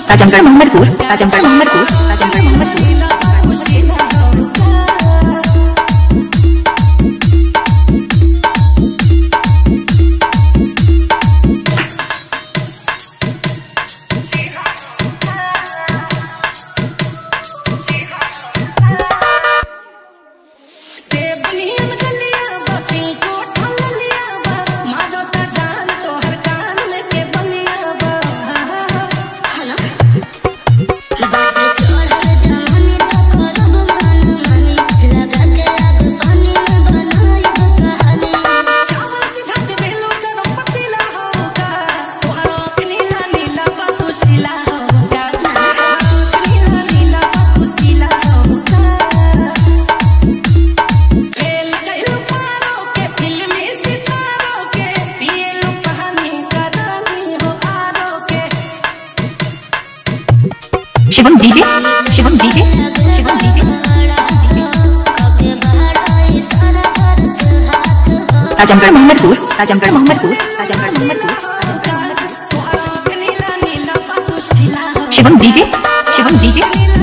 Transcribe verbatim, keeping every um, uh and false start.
Azamgarh Mohammadpur Azamgarh Mohammadpur Azamgarh Mohammadpur Shivam DJ Shivam DJ Shivam DJ Azamgarh Mohammadpur Azamgarh Mohammadpur Azamgarh Mohammadpur Shivam DJ Shivam DJ